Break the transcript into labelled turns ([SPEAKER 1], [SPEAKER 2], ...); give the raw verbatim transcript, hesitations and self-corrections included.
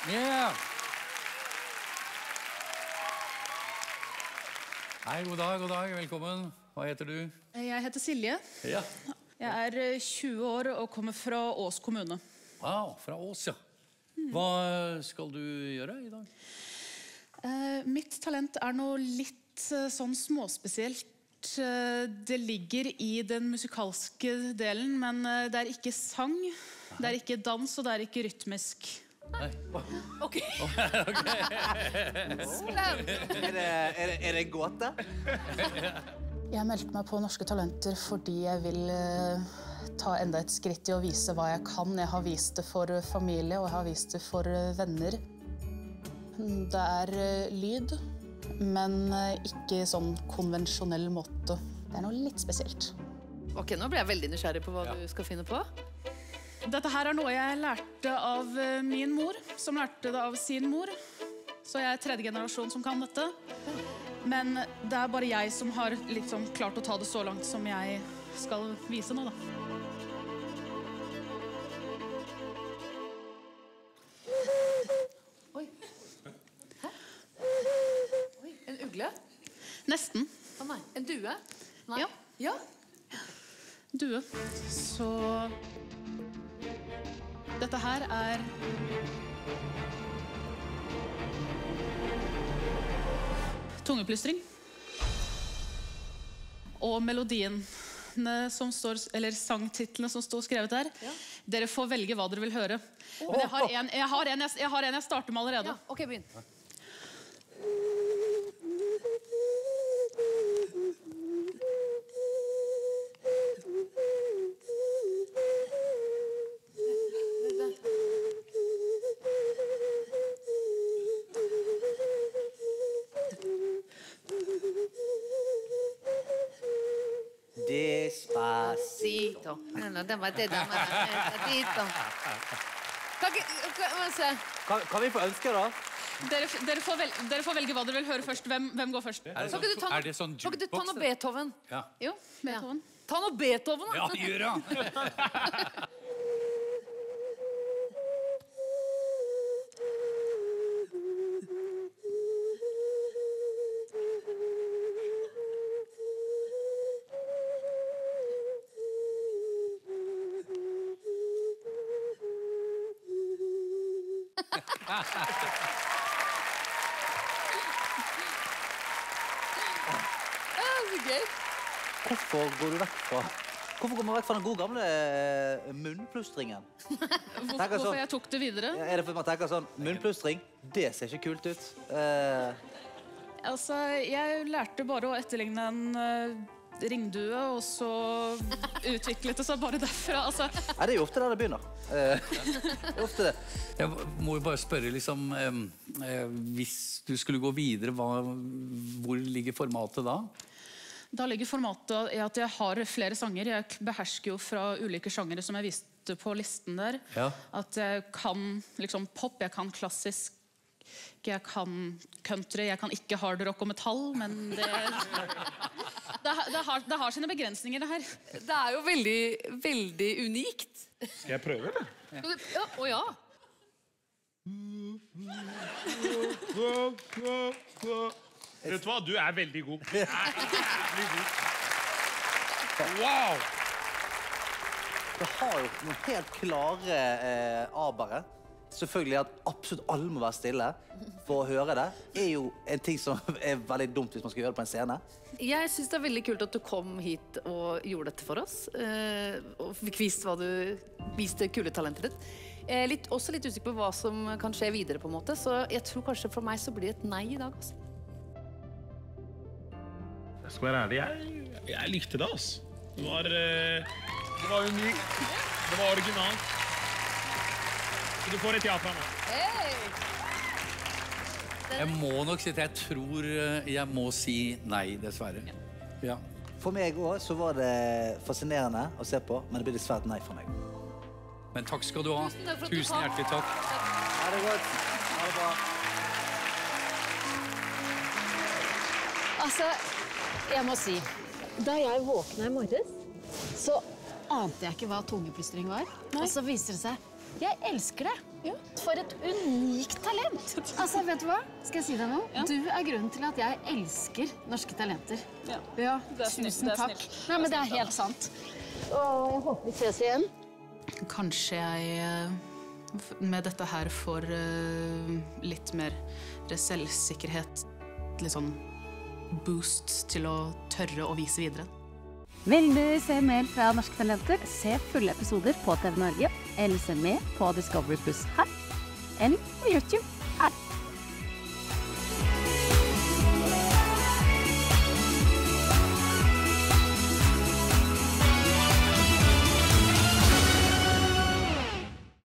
[SPEAKER 1] Yeah! Hei, god dag, god dag, velkommen. Hva heter du?
[SPEAKER 2] Jeg heter Silje.
[SPEAKER 1] Ja.
[SPEAKER 2] Jeg er tjue år og kommer fra Ås kommune.
[SPEAKER 1] Wow, fra Ås, ja. Hva skal du gjøre i dag?
[SPEAKER 2] Eh, mitt talent er noe litt eh, sånn småspesielt. Eh, det ligger i den musikalske delen, men eh, det er ikke sang, det er ikke dans og det er ikke rytmisk.
[SPEAKER 1] Nei.
[SPEAKER 3] Ok.
[SPEAKER 4] Er det, er det, er det en gåte?
[SPEAKER 2] Jeg meldte meg på Norske Talenter fordi jeg vil eh, ta enda et skritt i å vise hva jeg kan. Jeg har vist det for familie og jeg har vist det for eh, venner. Det er eh, lyd, men eh, ikke sånn konvensjonell måte. Det er noe litt spesielt.
[SPEAKER 3] Ok, nå ble jeg veldig nysgjerrig på hva
[SPEAKER 1] Ja.
[SPEAKER 3] du skal finne på.
[SPEAKER 2] Dette her er noe jeg lærte av eh, min mor, som lærte det av sin mor. Så jeg er tredje generasjon som kan dette. Men det er bare jeg som har liksom klart å ta det så langt som jeg skal vise nå, da.
[SPEAKER 3] Oi. Hæ? Oi, en ugle?
[SPEAKER 2] Nesten.
[SPEAKER 3] Å nei, en due? Nei.
[SPEAKER 2] Ja.
[SPEAKER 3] Ja?
[SPEAKER 2] Due. Så dette her er tungeplystring. Og melodien som står, eller sangtitlene som står skrevet her.
[SPEAKER 3] Ja.
[SPEAKER 2] Dere får velge hva dere vil høre. Men jeg har en jeg, har en, jeg, jeg, har en jeg starter med allerede.
[SPEAKER 3] Ja, ok, begynn.
[SPEAKER 4] Despacito.
[SPEAKER 3] No, no, den var det, den var Despacito. Kan ikke, kan man se?
[SPEAKER 4] Kan, kan vi få ønske da?
[SPEAKER 2] Dere, dere, får vel, dere får velge hva dere vil høre først. Hvem, hvem går først?
[SPEAKER 1] Er det
[SPEAKER 3] Kan ikke du
[SPEAKER 1] sånn,
[SPEAKER 3] ta noe,
[SPEAKER 1] er det sånn
[SPEAKER 3] kan ikke du ta
[SPEAKER 1] jukebox?
[SPEAKER 3] noe Beethoven?
[SPEAKER 1] Ja.
[SPEAKER 2] Jo, Beethoven.
[SPEAKER 3] Ta noe Beethoven, da.
[SPEAKER 1] Ja, gjør det!
[SPEAKER 3] Ja, så gøy.
[SPEAKER 4] Hvorfor går du vekk fra Hvorfor går man vekk fra den gode gamle eh, munnplustringen?
[SPEAKER 2] Hvorfor,
[SPEAKER 4] Tenker
[SPEAKER 2] hvorfor
[SPEAKER 4] sånn-
[SPEAKER 2] jeg tok det videre?
[SPEAKER 4] Er det fordi man tenker sånn, munnplustring, det ser ikke kult ut? Eh,
[SPEAKER 2] Altså, jeg lærte bare å etterligne en uh, ringdue, og så utviklet det seg bare derfra. Altså,
[SPEAKER 4] Nei, det er jo ofte der det begynner. Eh, det er ofte det.
[SPEAKER 1] Jeg må jo bare spørre, liksom, eh, eh, hvis du skulle gå videre, hva, hvor ligger formatet da?
[SPEAKER 2] da ligger formatet i at jeg har flere sanger. Jeg behersker jo fra ulike sjangere som jeg viste på listen der.
[SPEAKER 1] Ja.
[SPEAKER 2] At jeg kan liksom pop, jeg kan klassisk, jeg kan country, jeg kan ikke hardrock og metall, men det, det, det, har, det har sine begrensninger det her.
[SPEAKER 3] Det er jo veldig, veldig unikt.
[SPEAKER 5] Skal jeg prøve, eller?
[SPEAKER 3] Skal du- Ja, å ja.
[SPEAKER 5] Vet du hva? Du er veldig god. Du er veldig god. Wow!
[SPEAKER 4] Det har jo noen helt klare eh, abere. Selvfølgelig at absolutt alle må være stille for å høre det, er jo en ting som er veldig dumt hvis man skal gjøre det på en scene.
[SPEAKER 3] Jeg synes det er veldig kult at du kom hit og gjorde dette for oss. eh, Og fikk vist hva du viste kule talentet ditt. Jeg er litt, også litt usikker på hva som kan skje videre på en måte, så jeg tror kanskje for meg så blir det et nei i dag. Altså.
[SPEAKER 5] Jeg skal være ærlig, jeg, jeg likte det, altså. Det var, eh, det var unikt. Det var originalt. Så du får et ja fra meg.
[SPEAKER 1] Jeg må nok si at jeg tror eh, jeg må si nei, dessverre. Ja.
[SPEAKER 4] For meg også så var det fascinerende å se på, men det ble dessverre et nei for meg.
[SPEAKER 1] Men takk skal du ha.
[SPEAKER 3] Tusen takk for at du
[SPEAKER 1] Tusen
[SPEAKER 3] kom.
[SPEAKER 1] hjertelig takk.
[SPEAKER 4] Ha det godt. Ha det bra.
[SPEAKER 6] Altså, jeg må si, da jeg våkna i morges, så ante jeg ikke hva tungeplystring var. Og så viser det seg, Jeg elsker det. For et unikt talent. Altså, vet du hva? Skal jeg si deg noe? Du er grunnen til at jeg elsker norske talenter. Ja, tusen takk. Nei, men det er helt sant. Og jeg håper vi ses igjen.
[SPEAKER 2] Kanskje jeg med dette her får litt mer selvsikkerhet, litt sånn boost til å tørre å vise videre.
[SPEAKER 7] Vil du se mer fra Norske Talenter, se fulle episoder på T V Norge, eller se med på Discovery Plus her, eller på YouTube.